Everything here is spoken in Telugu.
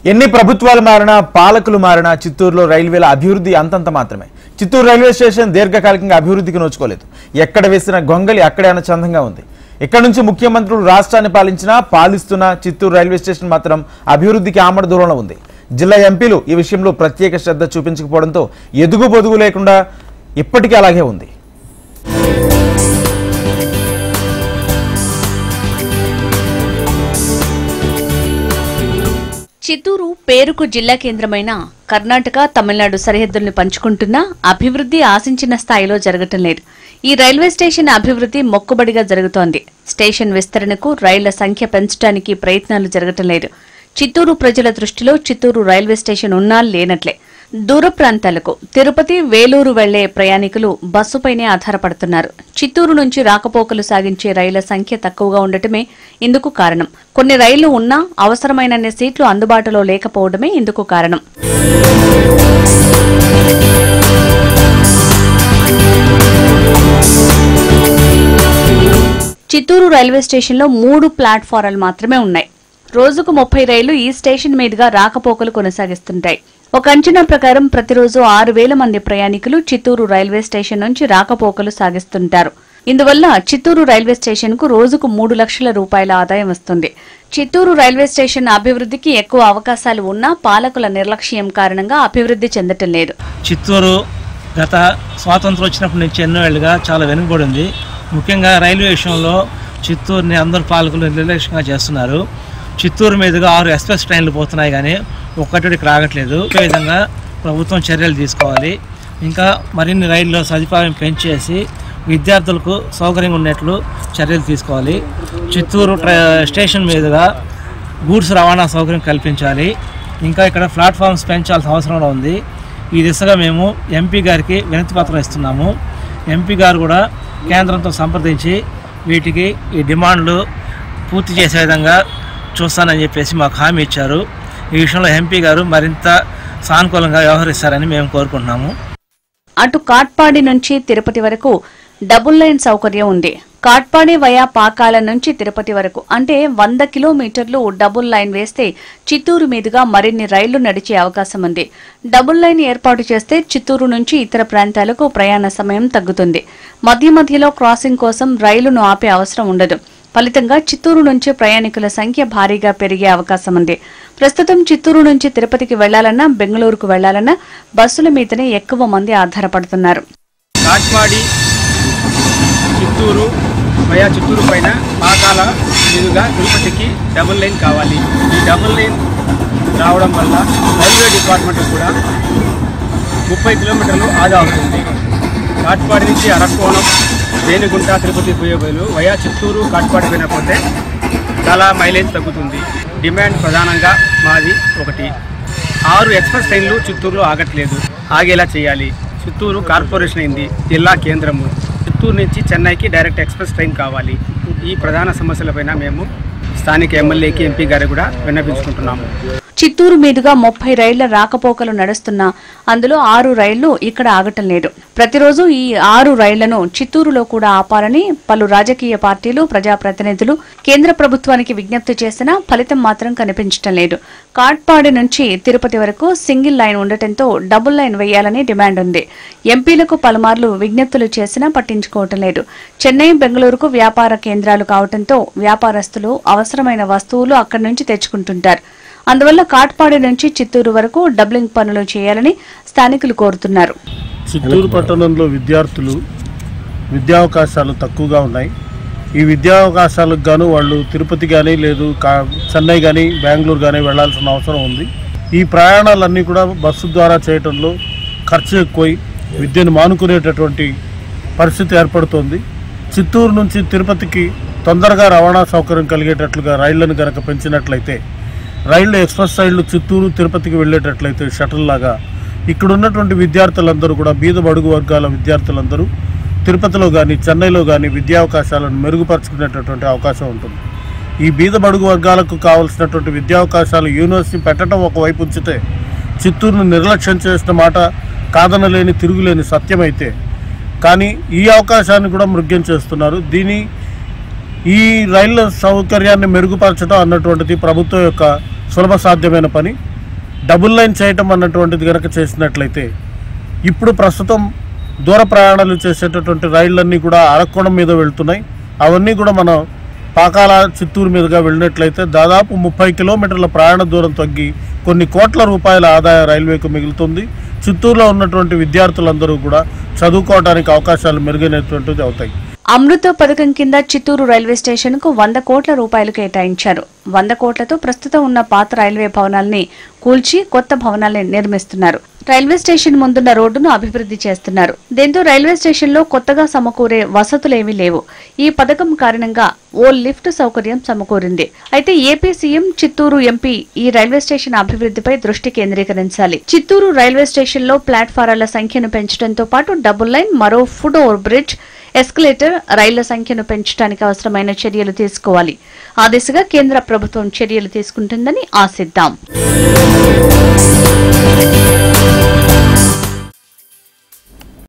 ఎన్ని ప్రభుత్వాలు మారినా పాలకులు మారినా చిత్తూరులో రైల్వేల అభివృద్ధి అంతంత మాత్రమే. చిత్తూరు రైల్వే స్టేషన్ దీర్ఘకాలికంగా అభివృద్ధికి నోచుకోలేదు. ఎక్కడ వేసిన గొంగలి అక్కడే అనచందంగా ఉంది. ఇక్కడ నుంచి ముఖ్యమంత్రులు రాష్ట్రాన్ని పాలిస్తున్న చిత్తూరు రైల్వే స్టేషన్ మాత్రం అభివృద్ధికి ఆమడ దూరంలో ఉంది. జిల్లా ఎంపీలు ఈ విషయంలో ప్రత్యేక శ్రద్ధ చూపించకపోవడంతో ఎదుగు బొదుగు లేకుండా ఇప్పటికీ అలాగే ఉంది. చిత్తూరు పేరుకు జిల్లా కేంద్రమైన కర్ణాటక, తమిళనాడు సరిహద్దుల్ని పంచుకుంటున్నా అభివృద్ధి ఆశించిన స్థాయిలో జరగటం లేదు. ఈ రైల్వే స్టేషన్ అభివృద్ధి మొక్కుబడిగా జరుగుతోంది. స్టేషన్ విస్తరణకు రైళ్ల సంఖ్య పెంచడానికి ప్రయత్నాలు జరగటం లేదు. చిత్తూరు ప్రజల దృష్టిలో చిత్తూరు రైల్వే స్టేషన్ ఉన్నా లేనట్లే. దూర ప్రాంతాలకు తిరుపతి, వేలూరు వెళ్లే ప్రయాణికులు బస్సుపైనే ఆధారపడుతున్నారు. చిత్తూరు నుంచి రాకపోకలు సాగించే రైళ్ల సంఖ్య తక్కువగా ఉండటమే ఇందుకు కారణం. కొన్ని రైళ్లు ఉన్నా అవసరమైనన్ని సీట్లు అందుబాటులో లేకపోవడమే ఇందుకు కారణం. చిత్తూరు రైల్వే స్టేషన్లో 3 ప్లాట్ఫారాలు మాత్రమే ఉన్నాయి. రోజుకు 30 రైళ్లు ఈ స్టేషన్ మీదుగా రాకపోకలు కొనసాగిస్తుంటాయి. ఒక అంచనా ప్రకారం ప్రతిరోజు 6,000 మంది ప్రయాణికులు చిత్తూరు రైల్వే స్టేషన్ నుంచి రాకపోకలు సాగిస్తుంటారు. ఇందువల్ల చిత్తూరు రైల్వే స్టేషన్ కు రోజుకు 3 లక్షల రూపాయల ఆదాయం వస్తుంది. చిత్తూరు రైల్వే స్టేషన్ అభివృద్ధికి ఎక్కువ అవకాశాలు ఉన్నా పాలకుల నిర్లక్ష్యం కారణంగా అభివృద్ధి చెందటం లేదు. చిత్తూరు గత స్వాతంత్రం వచ్చినప్పటి నుంచి ఎన్నో ఏళ్లుగా చాలా వెనుకబడి ఉంది. ముఖ్యంగా రైల్వే విషయంలో చిత్తూరుని అందరు పాలకులు నిర్లక్ష్యంగా చేస్తున్నారు. చిత్తూరు మీదుగా 6 ఎక్స్ప్రెస్ ట్రైన్లు పోతున్నాయి, కానీ ఒక్కటి ఇక్కడ ఆగట్లేదు. ఈ విధంగా ప్రభుత్వం చర్యలు తీసుకోవాలి. ఇంకా మరిన్ని రైళ్ల సదుపాయం పెంచేసి విద్యార్థులకు సౌకర్యంగా ఉన్నట్లు చర్యలు తీసుకోవాలి. చిత్తూరు స్టేషన్ మీదుగా గూడ్స్ రవాణా సౌకర్యం కల్పించాలి. ఇంకా ఇక్కడ ప్లాట్ఫామ్స్ పెంచాల్సిన అవసరం ఉంది. ఈ దిశగా మేము ఎంపీ గారికి వినతి పత్రం ఇస్తున్నాము. ఎంపీ గారు కూడా కేంద్రంతో సంప్రదించి వీటికి ఈ డిమాండ్లు పూర్తి చేసే విధంగా చూస్తానని చెప్పేసి మాకు హామీ ఇచ్చారు. ఈ విషయంలో ఎంపీ గారు మరింత సానుకూలంగా వ్యవహరిస్తారని మేము కోరుకుంటున్నాము. అటు కాట్పాడి నుంచి తిరుపతి వరకు డబుల్ లైన్ సౌకర్యం ఉంది. కాట్పాడి వయా పాకాల నుంచి తిరుపతి వరకు అంటే 100 కిలోమీటర్లు డబుల్ లైన్ వేస్తే చిత్తూరు మీదుగా మరిన్ని రైళ్లు నడిచే అవకాశం ఉంది. డబుల్ లైన్ ఏర్పాటు చేస్తే చిత్తూరు నుంచి ఇతర ప్రాంతాలకు ప్రయాణ సమయం తగ్గుతుంది. మధ్యలో క్రాసింగ్ కోసం రైలును ఆపే అవసరం ఉండదు. ఫలితంగా చిత్తూరు నుంచి ప్రయాణికుల సంఖ్య భారీగా పెరిగే అవకాశం ఉంది. ప్రస్తుతం చిత్తూరు నుంచి తిరుపతికి వెళ్లాలన్నా, బెంగళూరుకు వెళ్లాలన్నా బస్సుల మీదనే ఎక్కువ మంది ఆధారపడుతున్నారు. కాట్పాడి చిత్తూరు వయా చిత్తూరు పైన పాకాల మీదుగా తిరుపతికి డబుల్ లైన్ కావాలి. ఈ డబుల్ లైన్ రావడం వల్ల రైల్వే డిపార్ట్మెంట్ కూడా 30 కిలోమీటర్లు ఆదా అవుతుంది. కాట్పాడి నుంచి అరకోణం, రేణిగుంట, తిరుపతి పోయే బయలు వయా చిత్తూరు కాట్పాడి పైన పోతే చాలా మైలేజ్ తగ్గుతుంది. డిమాండ్ ప్రధానంగా మాది ఒకటి, 6 ఎక్స్ప్రెస్ ట్రైన్లు చిత్తూరులో ఆగట్లేదు. ఆగేలా చేయాలి. చిత్తూరు కార్పొరేషన్ అయింది, జిల్లా కేంద్రము. చిత్తూరు నుంచి చెన్నైకి డైరెక్ట్ ఎక్స్ప్రెస్ ట్రైన్ కావాలి. ఈ ప్రధాన సమస్యలపైన మేము స్థానిక ఎమ్మెల్యేకి, ఎంపీ గారికి కూడా విన్నపించుకుంటున్నాము. చిత్తూరు మీదుగా 30 రైళ్ల రాకపోకలు నడుస్తున్నా అందులో 6 రైళ్లు ఇక్కడ ఆగటం లేదు. ప్రతిరోజు ఈ 6 రైళ్లను చిత్తూరులో కూడా ఆపాలని పలు రాజకీయ పార్టీలు, ప్రజాప్రతినిధులు కేంద్ర ప్రభుత్వానికి విజ్ఞప్తి చేసినా ఫలితం మాత్రం కనిపించటం లేదు. కాట్పాడి నుంచి తిరుపతి వరకు సింగిల్ లైన్ ఉండటంతో డబుల్ లైన్ వేయాలని డిమాండ్ ఉంది. ఎంపీలకు పలుమార్లు విజ్ఞప్తులు చేసినా పట్టించుకోవటం లేదు. చెన్నై, బెంగళూరుకు వ్యాపార కేంద్రాలు కావడంతో వ్యాపారస్తులు అవసరమైన వస్తువులు అక్కడి నుంచి తెచ్చుకుంటుంటారు. అందువల్ల కాట్పాడి నుంచి చిత్తూరు వరకు డబ్లింగ్ పనులు చేయాలని స్థానికులు కోరుతున్నారు. చిత్తూరు పట్టణంలో విద్యార్థులు విద్యావకాశాలు తక్కువగా ఉన్నాయి. ఈ విద్యావకాశాలకు గాను వాళ్ళు తిరుపతి కానీ, లేదు చెన్నై కానీ, బెంగళూరు కానీ వెళ్లాల్సిన అవసరం ఉంది. ఈ ప్రయాణాలన్నీ కూడా బస్సు ద్వారా చేయడంలో ఖర్చు ఎక్కువై విద్యను మానుకునేటటువంటి పరిస్థితి ఏర్పడుతోంది. చిత్తూరు నుంచి తిరుపతికి తొందరగా రవాణా సౌకర్యం కలిగేటట్లుగా రైళ్లను కనుక పెంచినట్లయితే, రైళ్లు ఎక్స్ప్రెస్ రైళ్లు చిత్తూరు తిరుపతికి వెళ్ళేటట్లయితే షటిల్ లాగా ఇక్కడ ఉన్నటువంటి విద్యార్థులందరూ కూడా బీద బడుగు వర్గాల విద్యార్థులందరూ తిరుపతిలో కానీ, చెన్నైలో కానీ విద్యావకాశాలను మెరుగుపరుచుకునేటటువంటి అవకాశం ఉంటుంది. ఈ బీద బడుగు వర్గాలకు కావాల్సినటువంటి విద్యావకాశాలు యూనివర్సిటీ పెట్టడం ఒకవైపు ఉంచితే, చిత్తూరును నిర్లక్ష్యం చేసిన మాట కాదనలేని, తిరుగులేని సత్యమైతే, కానీ ఈ అవకాశాన్ని కూడా మృగ్యం చేస్తున్నారు. ఈ రైళ్ల సౌకర్యాన్ని మెరుగుపరచడం అన్నటువంటిది ప్రభుత్వం యొక్క సులభ సాధ్యమైన పని. డబుల్ లైన్ చేయటం అన్నటువంటిది కనుక చేసినట్లయితే ఇప్పుడు ప్రస్తుతం దూర ప్రయాణాలు చేసేటటువంటి రైళ్లన్నీ కూడా అరక్కోణం మీద వెళ్తున్నాయి. అవన్నీ కూడా మనం పాకాల చిత్తూరు మీదుగా వెళ్ళినట్లయితే దాదాపు 30 కిలోమీటర్ల ప్రయాణ దూరం తగ్గి కొన్ని కోట్ల రూపాయల ఆదాయం రైల్వేకు మిగులుతుంది. చిత్తూరులో ఉన్నటువంటి విద్యార్థులందరూ కూడా చదువుకోవడానికి అవకాశాలు మెరుగైనటువంటివి అవుతాయి. అమృత పథకం కింద చిత్తూరు రైల్వే స్టేషన్ కు 100 కోట్ల రూపాయలు కేటాయించారు. 100 కోట్లతో ప్రస్తుతం ఉన్న పాత రైల్వే భవనాల్ని కూల్చి కొత్త భవనాల్ని నిర్మిస్తున్నారు. రైల్వే స్టేషన్ ముందున్న రోడ్డును అభివృద్ధి చేస్తున్నారు. దీంతో రైల్వే స్టేషన్ లో కొత్తగా సమకూరే వసతులేవీ లేవు. ఈ పథకం కారణంగా ఓ లిఫ్ట్ సౌకర్యం సమకూరింది. అయితే ఏపీ సీఎం, చిత్తూరు ఎంపీ ఈ రైల్వే స్టేషన్ అభివృద్ధిపై దృష్టి కేంద్రీకరించాలి. చిత్తూరు రైల్వే స్టేషన్ లో ప్లాట్ఫారాల సంఖ్యను పెంచడంతో పాటు డబుల్ లైన్, మరో ఫుట్ ఓవర్ బ్రిడ్జ్, ఎస్కలేటర్, రైళ్ల సంఖ్యను పెంచడానికి అవసరమైన చర్యలు తీసుకోవాలి. ఆ దిశగా కేంద్ర ప్రభుత్వం చర్యలు తీసుకుంటుందని ఆశిద్దాం.